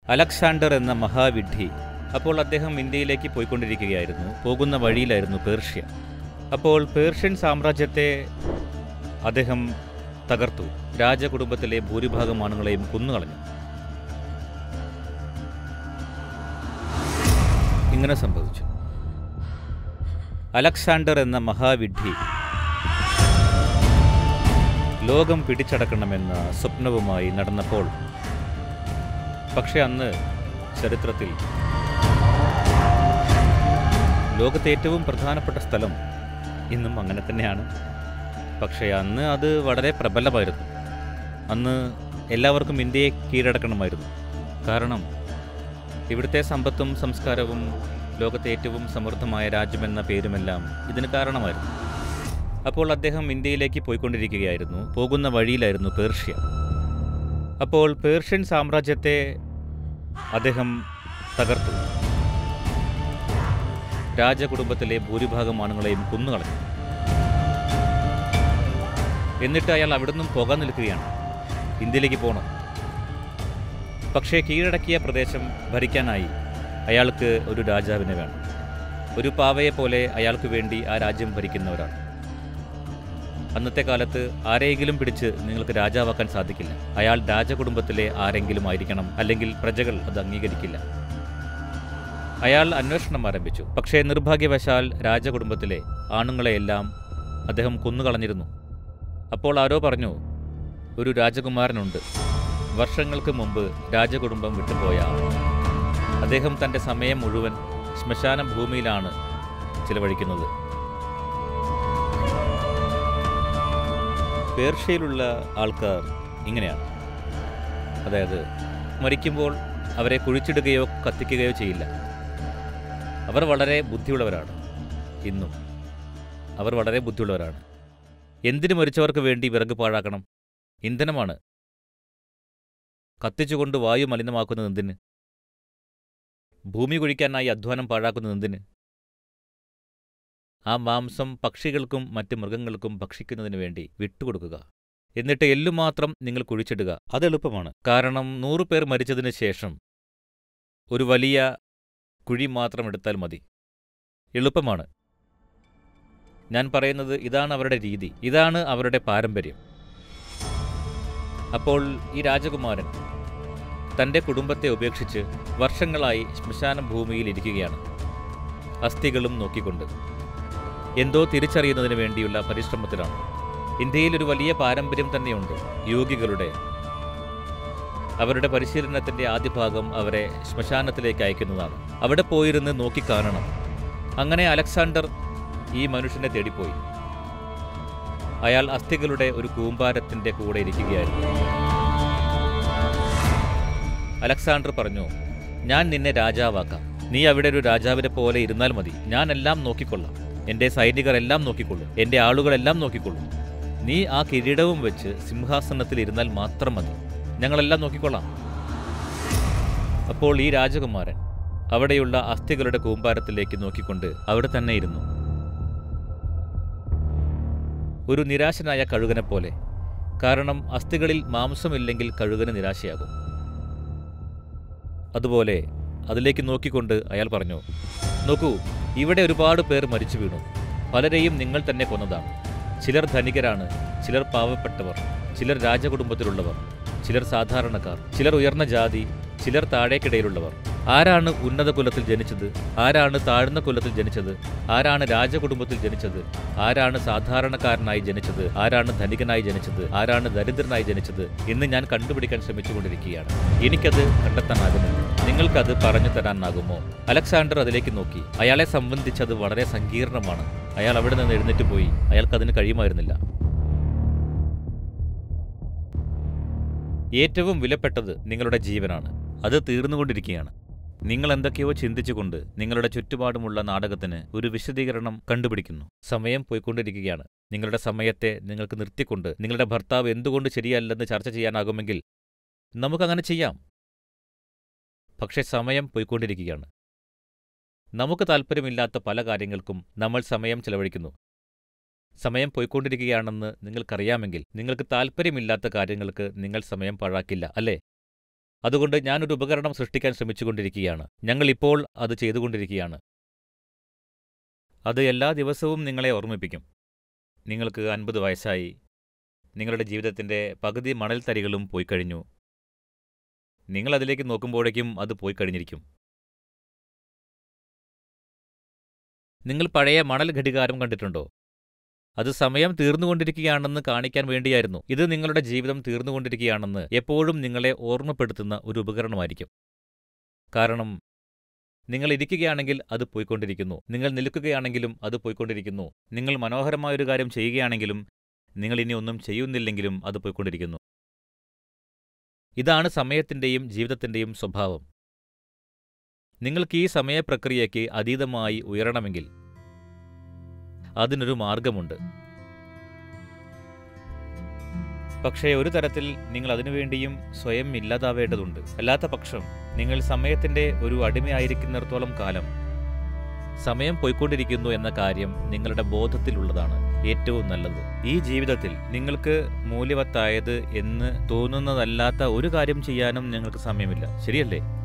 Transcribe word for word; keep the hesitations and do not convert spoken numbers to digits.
Alexander എന്ന മഹാവിഡ്ഢി. അപ്പോൾ അദ്ദേഹം ഇന്ത്യയിലേക്ക് പോയിക്കൊണ്ടിരിക്കുകയായിരുന്നു. പോകുന്ന വഴിയിലായിരുന്നു പേർഷ്യ. അപ്പോൾ പേർഷ്യൻ സാമ്രാജ്യത്തെ അദ്ദേഹം തകർത്തു. രാജകുടുംബത്തിലെ ഭൂരിഭാഗം ആണുങ്ങളെയും കൊന്നുകളഞ്ഞു. ഇങ്ങനെ സംഭവിച്ചു. അലക്സാണ്ടർ എന്ന മഹാവിഡ്ഢി ലോകം പിടിച്ചടക്കണമെന്ന സ്വപ്നവുമായി നടന്നപ്പോൾ, പക്ഷെ അന്ന് ചരിത്രത്തിൽ ലോകത്തെ ഏറ്റവും പ്രധാനപ്പെട്ട സ്ഥലം ഇന്നും അങ്ങനെ തന്നെയാണ്. പക്ഷേ അന്ന് അത് വളരെ പ്രബലമായിരുന്നു. അന്ന് എല്ലാവർക്കും ഇന്ത്യയെ കീഴടക്കണമായിരുന്നു. കാരണം ഇവിടുത്തെ സമ്പത്തും സംസ്കാരവും ലോകത്തെ ഏറ്റവും സമൃദ്ധമായ രാജ്യമെന്ന പേരുമെല്ലാം ഇതിന് കാരണമായിരുന്നു. അപ്പോൾ അദ്ദേഹം ഇന്ത്യയിലേക്ക് പോയിക്കൊണ്ടിരിക്കുകയായിരുന്നു. പോകുന്ന വഴിയിലായിരുന്നു പേർഷ്യ. അപ്പോൾ പേർഷ്യൻ സാമ്രാജ്യത്തെ അദ്ദേഹം തകർത്തു. രാജകുടുംബത്തിലെ ഭൂരിഭാഗം ആണുങ്ങളെയും കൊന്നുകളഞ്ഞു. എന്നിട്ട് അയാൾ അവിടെ നിന്നും പോകാൻ നിൽക്കുകയാണ്. ഇന്ത്യയിലേക്ക് പോകണം. പക്ഷേ കീഴടക്കിയ പ്രദേശം ഭരിക്കാനായി അയാൾക്ക് ഒരു രാജാവിനെ വേണം. ഒരു പാവയെ പോലെ അയാൾക്ക് വേണ്ടി ആ രാജ്യം ഭരിക്കുന്ന ഒരാൾ. അന്നത്തെ കാലത്ത് ആരെയെങ്കിലും പിടിച്ച് നിങ്ങൾക്ക് രാജാവാക്കാൻ സാധിക്കില്ല. അയാൾ രാജകുടുംബത്തിലെ ആരെങ്കിലും ആയിരിക്കണം, അല്ലെങ്കിൽ പ്രജകൾ അത് അംഗീകരിക്കില്ല. അയാൾ അന്വേഷണം ആരംഭിച്ചു. പക്ഷേ നിർഭാഗ്യവശാൽ രാജകുടുംബത്തിലെ ആണുങ്ങളെയെല്ലാം അദ്ദേഹം കൊന്നുകളഞ്ഞിരുന്നു. അപ്പോൾ ആരോ പറഞ്ഞു, ഒരു രാജകുമാരനുണ്ട്, വർഷങ്ങൾക്ക് മുമ്പ് രാജകുടുംബം വിട്ടുപോയ ആൾ. അദ്ദേഹം തൻ്റെ സമയം മുഴുവൻ ശ്മശാന ഭൂമിയിലാണ് ചിലവഴിക്കുന്നത്. പേർഷ്യയിലുള്ള ആൾക്കാർ ഇങ്ങനെയാണ്. അതായത് മരിക്കുമ്പോൾ അവരെ കുഴിച്ചിടുകയോ കത്തിക്കുകയോ ചെയ്യില്ല. അവർ വളരെ ബുദ്ധിയുള്ളവരാണ്. ഇന്നും അവർ വളരെ ബുദ്ധിയുള്ളവരാണ്. എന്തിനു മരിച്ചവർക്ക് വേണ്ടി വിറക് പാഴാക്കണം? ഇന്ധനമാണ്. കത്തിച്ചുകൊണ്ട് വായു മലിനമാക്കുന്നത് എന്തിന്? ഭൂമി കുഴിക്കാനായി അധ്വാനം പാഴാക്കുന്നത് എന്തിന്? ആ മാംസം പക്ഷികൾക്കും മറ്റ് മൃഗങ്ങൾക്കും ഭക്ഷിക്കുന്നതിന് വേണ്ടി വിട്ടുകൊടുക്കുക. എന്നിട്ട് എല്ലുമാത്രം നിങ്ങൾ കുഴിച്ചിടുക. അത് എളുപ്പമാണ്. കാരണം നൂറു പേർ മരിച്ചതിന് ശേഷം ഒരു വലിയ കുഴി മാത്രം എടുത്താൽ മതി. എളുപ്പമാണ്. ഞാൻ പറയുന്നത് ഇതാണ് അവരുടെ രീതി, ഇതാണ് അവരുടെ പാരമ്പര്യം. അപ്പോൾ ഈ രാജകുമാരൻ തൻ്റെ കുടുംബത്തെ ഉപേക്ഷിച്ച് വർഷങ്ങളായി ശ്മശാന ഭൂമിയിൽ ഇരിക്കുകയാണ്, അസ്ഥികളും നോക്കിക്കൊണ്ട്. എന്തോ തിരിച്ചറിയുന്നതിന് വേണ്ടിയുള്ള പരിശ്രമത്തിലാണ്. ഇന്ത്യയിൽ ഒരു വലിയ പാരമ്പര്യം തന്നെയുണ്ട് യോഗികളുടെ. അവരുടെ പരിശീലനത്തിൻ്റെ ആദ്യ ഭാഗം അവരെ ശ്മശാനത്തിലേക്ക് അയക്കുന്നതാണ്. അവിടെ പോയിരുന്ന് നോക്കിക്കാണണം. അങ്ങനെ അലക്സാണ്ടർ ഈ മനുഷ്യനെ തേടിപ്പോയി. അയാൾ അസ്ഥികളുടെ ഒരു കൂമ്പാരത്തിൻ്റെ കൂടെ ഇരിക്കുകയായിരുന്നു. അലക്സാണ്ടർ പറഞ്ഞു, ഞാൻ നിന്നെ രാജാവാക്കാം. നീ അവിടെ ഒരു രാജാവിനെ പോലെ ഇരുന്നാൽ മതി. ഞാനെല്ലാം നോക്കിക്കൊള്ളാം. എൻ്റെ സൈനികർ എല്ലാം നോക്കിക്കൊള്ളും. എൻ്റെ ആളുകളെല്ലാം നോക്കിക്കൊള്ളും. നീ ആ കിരീടവും വെച്ച് സിംഹാസനത്തിൽ ഇരുന്നാൽ മാത്രം മതി. ഞങ്ങളെല്ലാം നോക്കിക്കൊള്ളാം. അപ്പോൾ ഈ രാജകുമാരൻ അവിടെയുള്ള അസ്ഥികളുടെ കൂമ്പാരത്തിലേക്ക് നോക്കിക്കൊണ്ട് അവിടെ തന്നെ ഇരുന്നു. ഒരു നിരാശനായ കഴുകനെ പോലെ. കാരണം അസ്ഥികളിൽ മാംസമില്ലെങ്കിൽ കഴുകന് നിരാശയാകും. അതുപോലെ അതിലേക്ക് നോക്കിക്കൊണ്ട് അയാൾ പറഞ്ഞു, നോക്കൂ, ഇവിടെ ഒരുപാട് പേർ മരിച്ചു വീണു. പലരെയും നിങ്ങൾ തന്നെ കൊന്നതാണ്. ചിലർ ധനികരാണ്, ചിലർ പാവപ്പെട്ടവർ, ചിലർ രാജകുടുംബത്തിലുള്ളവർ, ചിലർ സാധാരണക്കാർ, ചിലർ ഉയർന്ന ജാതി, ചിലർ താഴേക്കിടയിലുള്ളവർ. ആരാണ് ഉന്നത കുലത്തിൽ ജനിച്ചത്? ആരാണ് താഴ്ന്ന കുലത്തിൽ ജനിച്ചത്? ആരാണ് രാജകുടുംബത്തിൽ ജനിച്ചത്? ആരാണ് സാധാരണക്കാരനായി ജനിച്ചത്? ആരാണ് ധനികനായി ജനിച്ചത്? ആരാണ് ദരിദ്രനായി ജനിച്ചത് എന്ന് ഞാൻ കണ്ടുപിടിക്കാൻ ശ്രമിച്ചുകൊണ്ടിരിക്കുകയാണ്. എനിക്കത് കണ്ടെത്താനാകുന്നില്ല. നിങ്ങൾക്കത് പറഞ്ഞു തരാനാകുമോ? അലക്സാണ്ടർ അതിലേക്ക് നോക്കി. അയാളെ സംബന്ധിച്ചത് വളരെ സങ്കീർണമാണ്. അയാൾ അവിടെ നിന്ന് എഴുന്നേറ്റ് പോയി. അയാൾക്കതിന് കഴിയുമായിരുന്നില്ല. ഏറ്റവും വിലപ്പെട്ടത് നിങ്ങളുടെ ജീവനാണ്. അത് തീർന്നുകൊണ്ടിരിക്കുകയാണ്. നിങ്ങൾ എന്തൊക്കെയോ ചിന്തിച്ചുകൊണ്ട് നിങ്ങളുടെ ചുറ്റുപാടുമുള്ള നാടകത്തിന് ഒരു വിശദീകരണം കണ്ടുപിടിക്കുന്നു. സമയം പോയിക്കൊണ്ടിരിക്കുകയാണ്. നിങ്ങളുടെ സമയത്തെ നിങ്ങൾക്ക് നിർത്തിക്കൊണ്ട് നിങ്ങളുടെ ഭർത്താവ് എന്തുകൊണ്ട് ശരിയല്ലെന്ന് ചർച്ച ചെയ്യാനാകുമെങ്കിൽ നമുക്കങ്ങനെ ചെയ്യാം. പക്ഷേ സമയം പോയിക്കൊണ്ടിരിക്കുകയാണ്. നമുക്ക് താല്പര്യമില്ലാത്ത പല കാര്യങ്ങൾക്കും നമ്മൾ സമയം ചെലവഴിക്കുന്നു. സമയം പോയിക്കൊണ്ടിരിക്കുകയാണെന്ന് നിങ്ങൾക്കറിയാമെങ്കിൽ നിങ്ങൾക്ക് താല്പര്യമില്ലാത്ത കാര്യങ്ങൾക്ക് നിങ്ങൾ സമയം പാഴാക്കില്ല, അല്ലേ? അതുകൊണ്ട് ഞാനൊരു ഉപകരണം സൃഷ്ടിക്കാൻ ശ്രമിച്ചുകൊണ്ടിരിക്കുകയാണ്. ഞങ്ങളിപ്പോൾ അത് ചെയ്തുകൊണ്ടിരിക്കുകയാണ്. അത് എല്ലാ ദിവസവും നിങ്ങളെ ഓർമ്മിപ്പിക്കും. നിങ്ങൾക്ക് അൻപത് വയസ്സായി. നിങ്ങളുടെ ജീവിതത്തിൻ്റെ പകുതി മണൽത്തരികളും പോയിക്കഴിഞ്ഞു. നിങ്ങളതിലേക്ക് നോക്കുമ്പോഴേക്കും അത് പോയിക്കഴിഞ്ഞിരിക്കും. നിങ്ങൾ പഴയ മണൽ ഘടികാരം കണ്ടിട്ടുണ്ടോ? അത് സമയം തീർന്നുകൊണ്ടിരിക്കുകയാണെന്ന് കാണിക്കാൻ വേണ്ടിയായിരുന്നു. ഇത് നിങ്ങളുടെ ജീവിതം തീർന്നുകൊണ്ടിരിക്കുകയാണെന്ന് എപ്പോഴും നിങ്ങളെ ഓർമ്മപ്പെടുത്തുന്ന ഒരു ഉപകരണമായിരിക്കും. കാരണം നിങ്ങൾ ഇരിക്കുകയാണെങ്കിൽ അത് പോയിക്കൊണ്ടിരിക്കുന്നു. നിങ്ങൾ നിൽക്കുകയാണെങ്കിലും അത് പോയിക്കൊണ്ടിരിക്കുന്നു. നിങ്ങൾ മനോഹരമായൊരു കാര്യം ചെയ്യുകയാണെങ്കിലും നിങ്ങൾ ഇനി ഒന്നും ചെയ്യുന്നില്ലെങ്കിലും അത് പോയിക്കൊണ്ടിരിക്കുന്നു. ഇതാണ് സമയത്തിൻ്റെയും ജീവിതത്തിൻ്റെയും സ്വഭാവം. നിങ്ങൾക്ക് ഈ സമയപ്രക്രിയയ്ക്ക് അതീതമായി ഉയരണമെങ്കിൽ അതിനൊരു മാർഗമുണ്ട്. പക്ഷേ ഒരു തരത്തിൽ നിങ്ങൾ അതിനുവേണ്ടിയും സ്വയം ഇല്ലാതാവേണ്ടതുണ്ട്. അല്ലാത്ത പക്ഷം നിങ്ങൾ സമയത്തിൻ്റെ ഒരു അടിമയായിരിക്കുന്നിടത്തോളം കാലം സമയം പോയിക്കൊണ്ടിരിക്കുന്നു എന്ന കാര്യം നിങ്ങളുടെ ബോധത്തിലുള്ളതാണ് ഏറ്റവും നല്ലത്. ഈ ജീവിതത്തിൽ നിങ്ങൾക്ക് മൂല്യവത്തായത് എന്ന് തോന്നുന്നതല്ലാത്ത ഒരു കാര്യം ചെയ്യാനും നിങ്ങൾക്ക് സമയമില്ല, ശരിയല്ലേ?